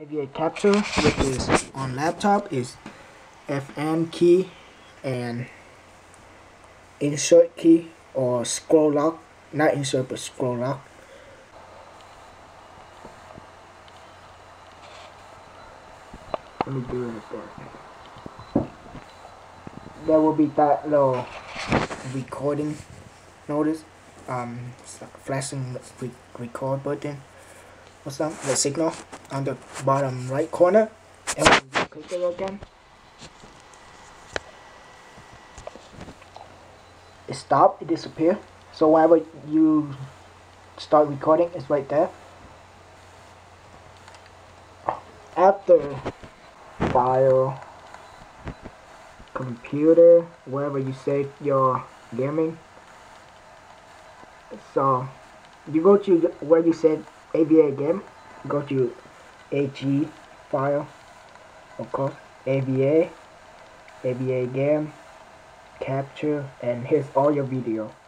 A.V.A capture, which is on laptop, is FN key and insert key or scroll lock, not insert but scroll lock. Let me do it again. There will be that little recording notice, flashing record button or something, the signal on the bottom right corner, and when you click it again, it stops, it disappears. So whenever you start recording, it's right there. After file, computer, wherever you save your gaming, so you go to where you save A.V.A game, go to AG file, of course, A.V.A game, capture, and here's all your video.